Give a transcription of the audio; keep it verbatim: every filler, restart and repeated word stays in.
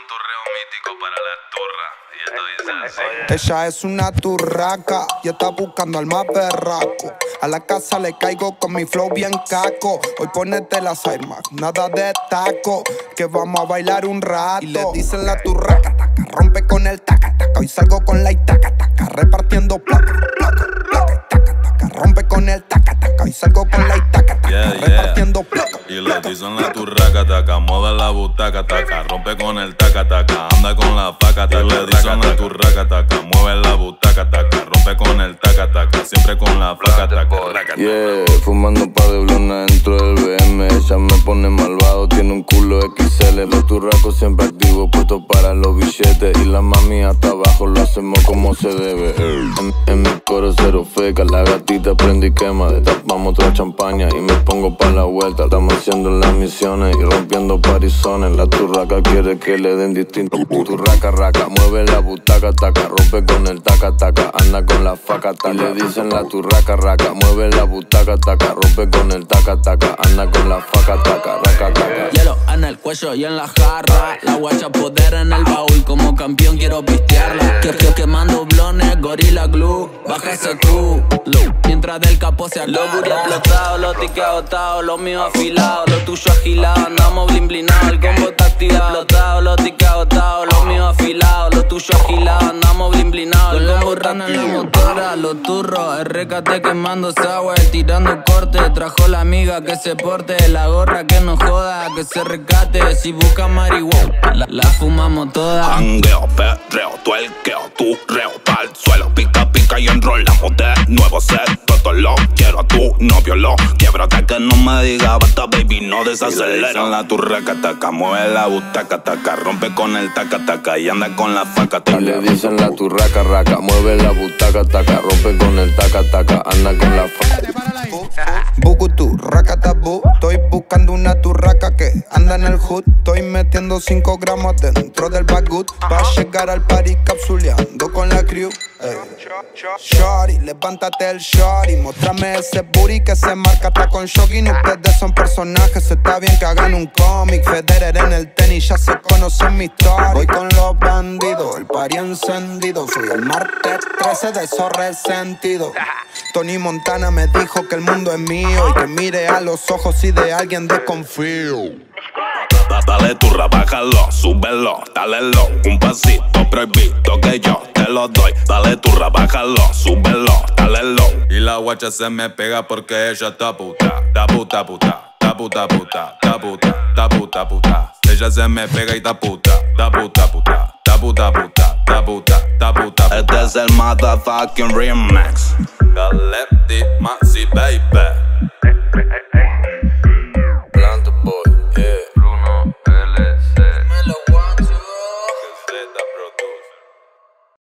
cotorreo mítico para la turra. Y esto dice así. Ella es una turraca y está buscando al más berraco. A la casa le caigo con mi flow bien caco. Hoy ponete las armas, nada de taco, que vamos a bailar un rato. Y le dicen la turraca, taca, rompe con el taca, taca. Hoy salgo con la itaca, taca, repartiendo placa, placa, placa, taca, taca. Rompe con el taca, taca. Hoy salgo con la itaca, taca, yeah, yeah. repartiendo placa. Y le dicen la turraca, taca, moda la butaca, taca, rompe con el taca, taca, anda con la faca, taca. Y le dicen la turraca, taca, mueve la butaca, taca, rompe con el taca, taca, siempre con la flaca, taca, taca. Yeah, fumando un par de blonas dentro del B M. Ella me pone malvado, tiene un culo equis ele. Los turracos siempre activos, puestos para los billetes. Y la mami hasta abajo lo hacemos como se debe. En, en mi coro cero feca, la gatita prende y quema. Destapamos otra champaña y me pongo pa' la vuelta. Estamos haciendo las misiones y rompiendo parizones. La turraca quiere que le den distinto. Turraca, raca, mueve la butaca, taca, rompe con el taca, taca, anda con la faca, taca. Y le dicen la turraca, raca, mueve la butaca, taca, rompe con el taca, taca, anda con la faca, taca, raca, taca. Hielo en el cuello y en la jarra, la guacha poder en el baúl, como campeón quiero pistearla. Que, que quemando blones, gorila glue, baja ese Q, mientras del capó se agarra. Lo booty explotado, lo tickets agotados, lo mío afilado, lo tuyo agilado, andamos blin blinado, el combo está activado. Explotado, lo tickets agotados, lo mío afilado, lo tuyo agilado, andamos blin blinado, el combo está activado. En la motora, los turros, R K T quemando sour, tirando corte, trajo la amiga que se porte, la gorra que no joda, que se recate, si busca marihuana, la, la fumamos toda. Jangueo, perreo, tuerqueo, turreo, pa'l suelo, pica, pica y enrolamos de nuevo set. Todo lo quiero a tu novio, lo quiebro hasta que no me diga basta, baby, no desacelera. La turraca, taca, mueve la butaca, taca, rompe con el taca, taca y anda con la faca, taca. Y le dicen la turraca, raca, mueve la butaca, taca, rompe con el taca, taca, anda con la faca. Bugutu, racatabu, estoy buscando una turraca que anda en el hood. Estoy metiendo cinco gramos dentro del bagut pa' llegar al party capsuleando con la crew. Ey. Shorty, levántate el shorty, mostrame ese booty que se marca hasta con jogging. Ustedes son personajes, está bien que hagan un cómic. Federer en el tenis, ya se conocen mi historia. Voy con los bandidos, el party encendido. Soy el martes trece de esos resentidos. Tony Montana me dijo que el mundo es mío y que mire a los ojos y de alguien desconfío. Dale turra, bájalo, súbelo, dale low, un pasito prohibido que yo te lo doy. Dale turra, bájalo, súbelo, dale low. Y la guacha se me pega porque ella está puta, está puta, puta, está puta, puta, está puta, está puta, puta. Ella se me pega y está puta, está puta, puta, está puta, puta, está puta, está puta. Este es el motherfucking remix. Dale, Maxi, baby.